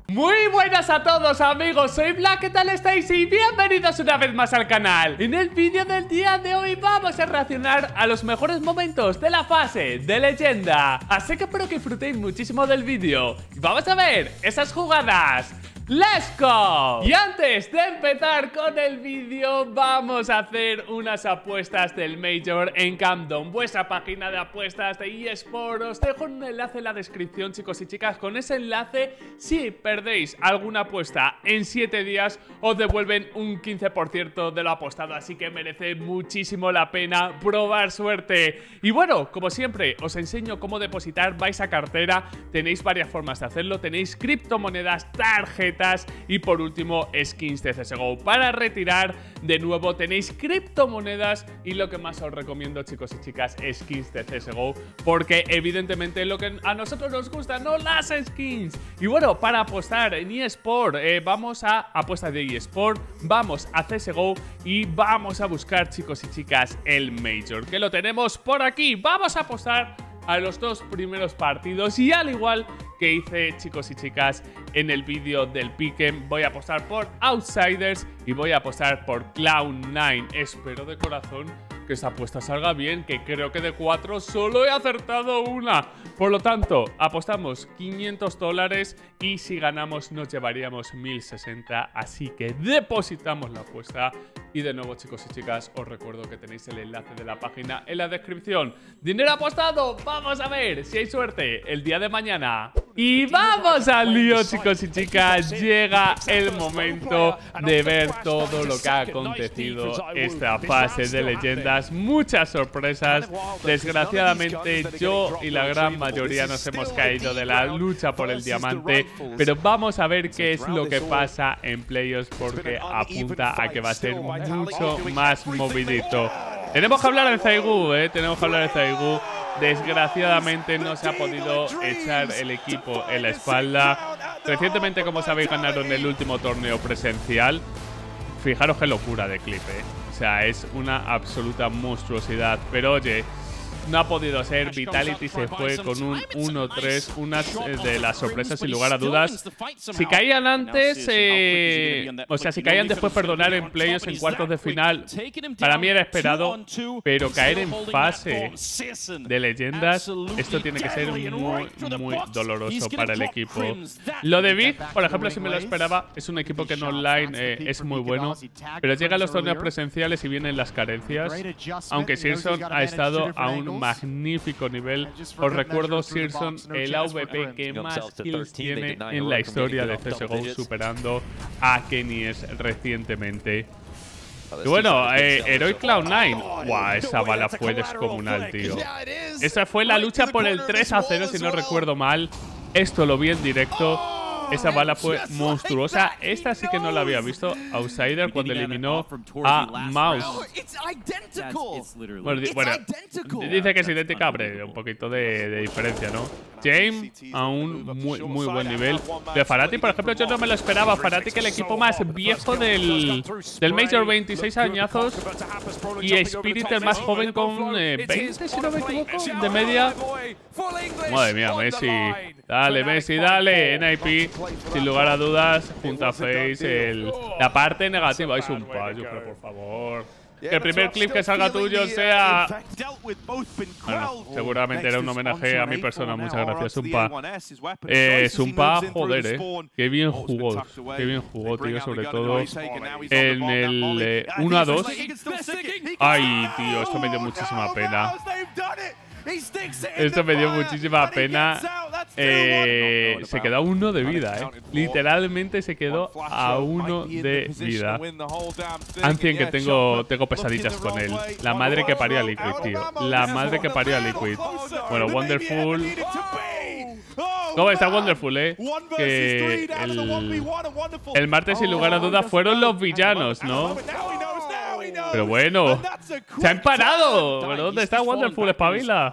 Muy buenas a todos amigos, soy Black, ¿qué tal estáis? Y bienvenidos una vez más al canal. En el vídeo del día de hoy vamos a reaccionar a los mejores momentos de la fase de leyenda. Así que espero que disfrutéis muchísimo del vídeo y vamos a ver esas jugadas. ¡Let's go! Y antes de empezar con el vídeo, vamos a hacer unas apuestas del Major en Camden, vuestra página de apuestas de eSport. Os dejo un enlace en la descripción, chicos y chicas. Con ese enlace, si perdéis alguna apuesta en 7 días, os devuelven un 15% de lo apostado. Así que merece muchísimo la pena probar suerte. Y bueno, como siempre, os enseño cómo depositar. Vais a cartera, tenéis varias formas de hacerlo. Tenéis criptomonedas, tarjetas y por último skins de CSGO. Para retirar de nuevo tenéis criptomonedas y lo que más os recomiendo, chicos y chicas, skins de CSGO, porque evidentemente lo que a nosotros nos gusta, no las skins. Y bueno, para apostar en eSport, vamos a apuestas de eSport, vamos a CSGO y vamos a buscar, chicos y chicas, el Major, que lo tenemos por aquí. Vamos a apostar a los dos primeros partidos y al igual que hice, chicos y chicas, en el vídeo del Piquen, voy a apostar por Outsiders y voy a apostar por Cloud9. Espero de corazón que esta apuesta salga bien, que creo que de 4 solo he acertado una. Por lo tanto, apostamos $500 y si ganamos nos llevaríamos 1060. Así que depositamos la apuesta. Y de nuevo, chicos y chicas, os recuerdo que tenéis el enlace de la página en la descripción. ¡Dinero apostado! Vamos a ver si hay suerte el día de mañana. Y vamos al lío, chicos y chicas. Llega el momento de ver todo lo que ha acontecido esta fase de leyendas. Muchas sorpresas. Desgraciadamente yo y la gran mayoría nos hemos caído de la lucha por el diamante, pero vamos a ver qué es lo que pasa en playoffs, porque apunta a que va a ser mucho más movidito. Tenemos que hablar de Zaigu, tenemos que hablar de Zaigu. Desgraciadamente no se ha podido echar el equipo en la espalda. Recientemente, como sabéis, ganaron el último torneo presencial. Fijaros qué locura de clip, O sea, es una absoluta monstruosidad. Pero oye, no ha podido ser. Vitality se fue con un 1-3. Una de las sorpresas, sin lugar a dudas. Si caían antes, o sea, si caían después, perdonar, en playoffs, en cuartos de final, para mí era esperado. Pero caer en fase de leyendas, esto tiene que ser muy doloroso para el equipo. Lo de Big, por ejemplo, si me lo esperaba. Es un equipo que en online es muy bueno, pero llega a los torneos presenciales y vienen las carencias. Aunque Searson ha estado a un magnífico nivel. Os recuerdo, Searson, el AVP que más kills tiene en la historia de CSGO, superando a Kenies recientemente. Y bueno, Heroic Cloud9. Guau, esa bala fue descomunal, tío. Esa fue la lucha por el 3-0, si no recuerdo mal. Esto lo vi en directo. Esa bala fue monstruosa. Esta sí que no la había visto. Outsider cuando eliminó a Mouse. Bueno, dice que es idéntica, hombre, un poquito de diferencia, ¿no? James a un muy buen nivel. De Farati, por ejemplo, yo no me lo esperaba. Farati, que el equipo más viejo del Major, 26 añazos. Y Spirit, el más joven, con 20, si no me equivoco, de media. Madre mía, Messi. Dale, Messi, dale. NIP, sin lugar a dudas, junto a Face, la parte negativa. Es un payo, pero por favor. Que el primer clip que salga tuyo sea… Bueno, seguramente era un homenaje a mi persona. Muchas gracias, Sumpa. Sumpa, joder, qué bien jugó. Qué bien jugó, tío, sobre todo en el 1-2. Ay, tío, esto me dio muchísima pena. Esto me dio muchísima pena. Se quedó a 1 de vida, Literalmente se quedó a 1 de vida. Ancien, que tengo pesadillas con él. La madre que parió a Liquid, tío. La madre que parió a Liquid. Bueno, Wonderful. ¿Cómo está Wonderful, Que el martes, sin lugar a dudas, fueron los villanos, ¿no? Pero bueno, se ha empanado. ¿Pero dónde está Wonderful? Espabila.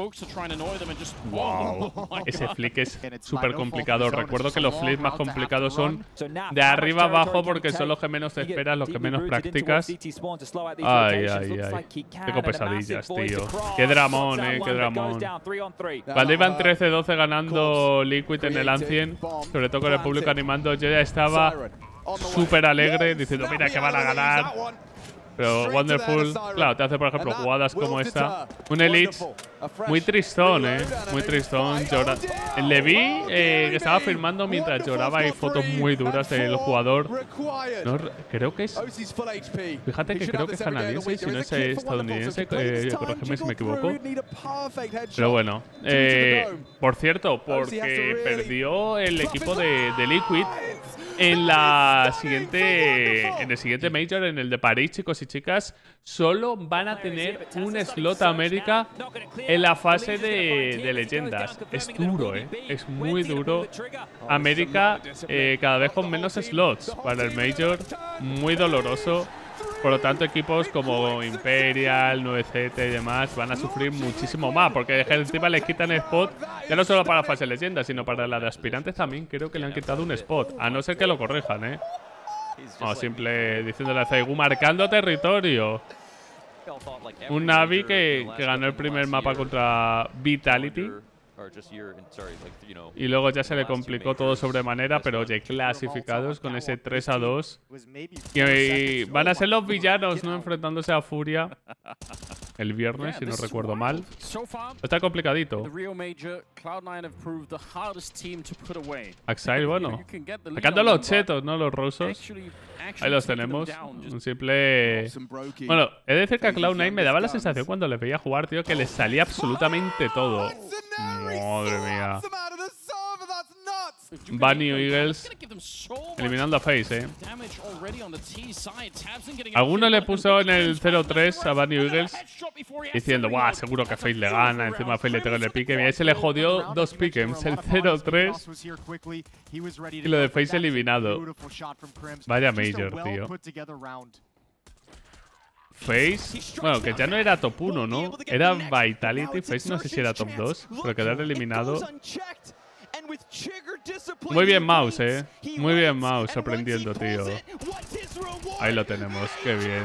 Wow. Ese flick es súper complicado. Recuerdo que los flicks más complicados son de arriba abajo porque son los que menos te esperas, los que menos practicas. Ay, ay, ay. Tengo pesadillas, tío. Qué dramón, qué dramón. Cuando iban 13-12 ganando Liquid en el Ancient, sobre todo con el público animando, yo ya estaba súper alegre diciendo, mira que van a ganar. Pero Wonderful, claro, te hace, por ejemplo, jugadas como esta. Un Elite muy tristón, muy tristón. Le vi que estaba filmando mientras lloraba. Hay fotos muy duras del jugador. No, creo que es... Fíjate que creo que es canadiense, si no es estadounidense. Corrígeme si me equivoco. Pero bueno. Por cierto, porque perdió el equipo de Liquid en el siguiente Major, en el de París, chicos y chicas, solo van a tener un slot a América en la fase de leyendas. Es duro, es muy duro. América cada vez con menos slots para el Major, muy doloroso. Por lo tanto, equipos como Imperial, 9Z y demás van a sufrir muchísimo más, porque encima le quitan spot, ya no solo para la fase de leyenda, sino para la de aspirantes también. Creo que le han quitado un spot, a no ser que lo corrijan, No, simple diciéndole a Zaigu marcando territorio. Un Navi que ganó el primer mapa contra Vitality. Y luego ya se le complicó todo sobremanera, pero oye, clasificados con ese 3-2. Y van a ser los villanos, ¿no? Enfrentándose a Furia el viernes, si no recuerdo mal. Está complicadito. Axile, bueno. Sacando los chetos, ¿no? Los rusos. Ahí los tenemos. Un simple... Bueno, he de decir que a Cloud9 me daba la sensación cuando le veía jugar, tío, que les salía absolutamente todo. Madre mía. Bunny Eagles eliminando a FaZe, Alguno le puso en el 0-3 a Bunny Eagles diciendo, ¡buah! Seguro que FaZe le gana. Encima a FaZe le tengo el pique. Y ahí se le jodió dos pick'ems. El 0-3 y lo de FaZe eliminado. Vaya Major, tío. FaZe, bueno, que ya no era top 1, ¿no? Era Vitality. FaZe no sé si era top 2, pero quedar eliminado. Muy bien Mouse, Muy bien Mouse, sorprendiendo, tío. Ahí lo tenemos, qué bien.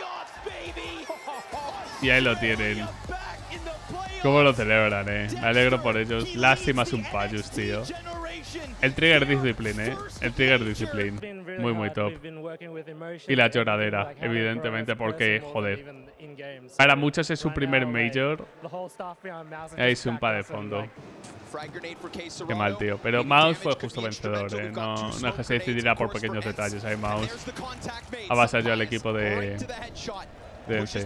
Y ahí lo tienen. Cómo lo celebran, Me alegro por ellos. Lástima es un Payus, tío. El Trigger Discipline, El Trigger Discipline. Muy, muy top. Y la lloradera, evidentemente, porque, joder, para muchos es su primer Major. Ahí es un pa de fondo. Qué mal, tío. Pero Mouse fue justo vencedor, No es que se decidirá por pequeños detalles. Ahí Mouse avasalló al equipo de ENCE.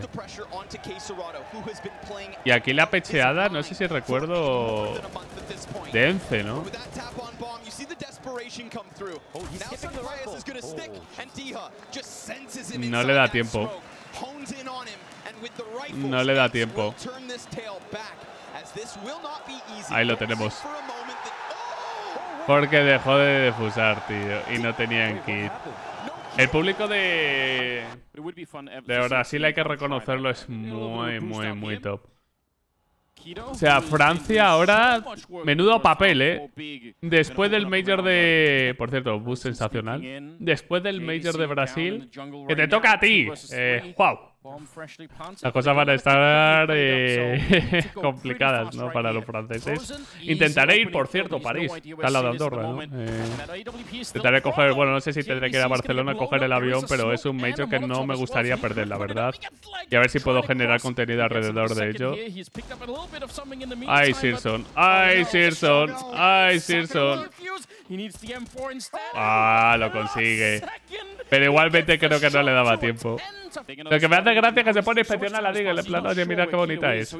Y aquí la pecheada, no sé si recuerdo, de ENCE, ¿no? No le da tiempo. No le da tiempo. Ahí lo tenemos. Porque dejó de defusar, tío. Y no tenían kit. El público de Brasil, hay que reconocerlo, es muy, muy, muy top. O sea, Francia ahora, menudo papel, Después del Major de... Por cierto, boost sensacional. Después del Major de Brasil, que te toca a ti. ¡Wow! Las cosas van a estar complicadas, ¿no? Para los franceses. Intentaré ir, por cierto, París. Está al lado de Andorra, ¿no? Intentaré coger... Bueno, no sé si tendré que ir a Barcelona a coger el avión, pero es un Major que no me gustaría perder, la verdad. Y a ver si puedo generar contenido alrededor de ello. ¡Ay, Searson! ¡Ay, Searson! ¡Ay, Searson! ¡Ah, lo consigue! Pero igualmente creo que no le daba tiempo. Lo que me hace gracia es que se pone a inspeccionar la liga en plan, oye, mira qué bonita es.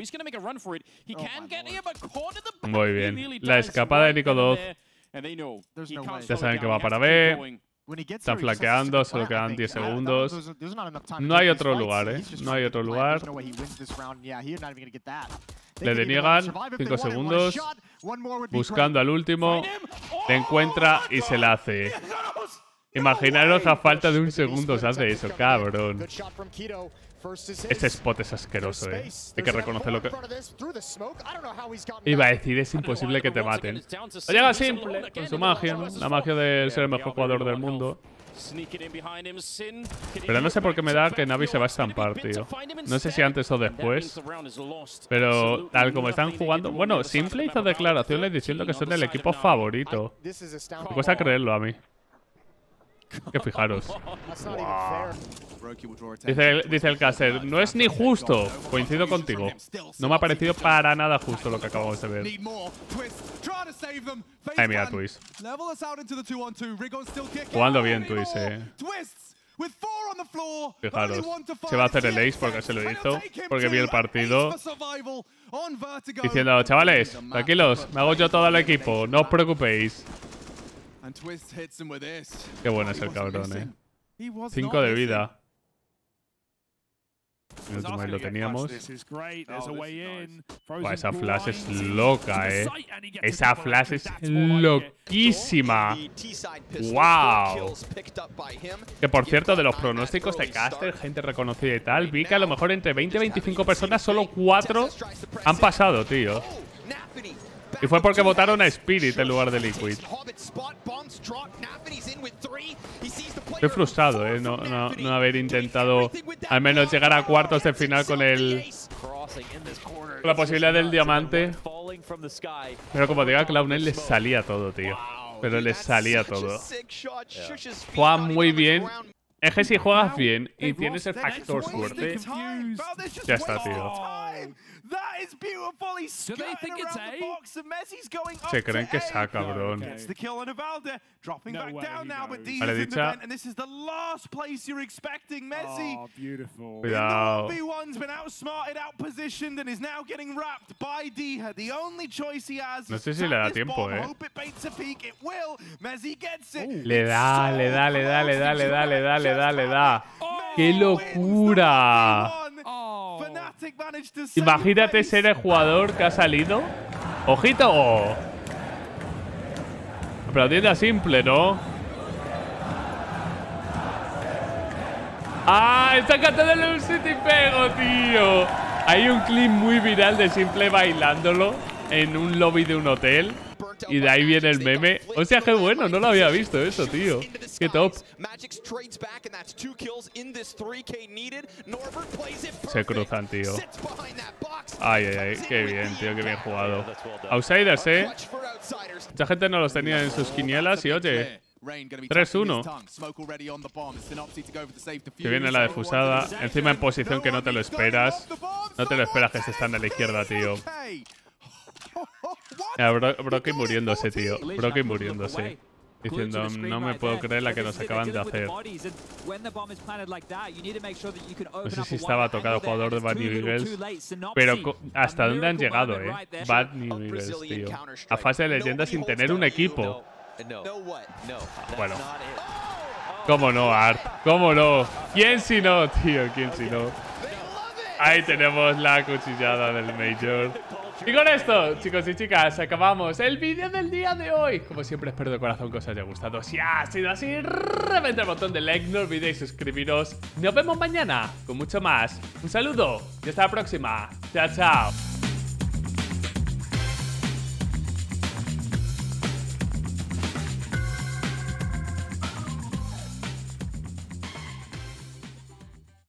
Muy bien. La escapada de Nico 2. Ya saben que va para B. Están flanqueando, solo quedan 10 segundos. No hay otro lugar, No hay otro lugar. Le deniegan 5 segundos. Buscando al último. Le encuentra y se la hace. Imaginaros a falta de un segundo se hace eso, cabrón. Este spot es asqueroso, Hay que reconocerlo que... Iba a decir, es imposible que te maten. O llega Simple, con su magia, ¿no? La magia de ser el mejor jugador del mundo. Pero no sé por qué me da que Navi se va a estampar, tío. No sé si antes o después. Pero tal como están jugando... Bueno, Simple hizo declaraciones diciendo que son el equipo favorito. Me cuesta creerlo a mí. Que fijaros. Wow. Dice el caster, no es ni justo. Coincido contigo. No me ha parecido para nada justo lo que acabamos de ver. Ay, mira, Twist. Jugando bien, Twist, Fijaros, se va a hacer el ace porque se lo hizo. Porque vi el partido. Diciendo, chavales, tranquilos, me hago yo todo el equipo, no os preocupéis. Qué bueno es el cabrón, 5 de vida. Ahí lo teníamos. Buah, esa flash es loca, Esa flash es loquísima. Wow. Que por cierto, de los pronósticos de caster, gente reconocida y tal, vi que a lo mejor entre 20 y 25 personas, solo 4 han pasado, tío. Y fue porque votaron a Spirit en lugar de Liquid. Estoy frustrado, no haber intentado al menos llegar a cuartos de final con la posibilidad del diamante. Pero como diga Cloud9, les salía todo, tío. Pero les salía todo. Juegan muy bien. Es que si juegas bien y tienes el factor suerte, ya está, tío. Se creen que saca, cabrón. Vale, dicha. Cuidado. No sé si le da tiempo, Le da. ¡Qué locura! Imagínate ser el jugador que ha salido. ¡Ojito! Aplaudiendo a Simple, ¿no? ¡Ah! ¡Está cantando un City Pego, tío! Hay un clip muy viral de Simple bailándolo en un lobby de un hotel. Y de ahí viene el meme. O sea, qué bueno, no lo había visto eso, tío. Qué top. Se cruzan, tío. Ay, qué bien, tío, qué bien jugado. Outsiders, Mucha gente no los tenía en sus quinielas y oye, 3-1. Que viene la defusada. Encima en posición que no te lo esperas. No te lo esperas que se están a la izquierda, tío. Brocky muriéndose, tío. Brocky muriéndose. Diciendo, no me puedo creer la que nos acaban de hacer. No sé si estaba tocado el jugador de Bad New Eagles. Pero ¿hasta dónde han llegado, Bad New Eagles, tío? A fase de leyenda sin tener un equipo. Bueno. ¿Cómo no, Art? ¿Cómo no? ¿Quién si no, tío? ¿Quién si no? Ahí tenemos la cuchillada del Major. Y con esto, chicos y chicas, acabamos el vídeo del día de hoy. Como siempre, espero de corazón que os haya gustado. Si ha sido así, reventad el botón de like, no olvidéis suscribiros. Nos vemos mañana con mucho más. Un saludo y hasta la próxima. Chao, chao.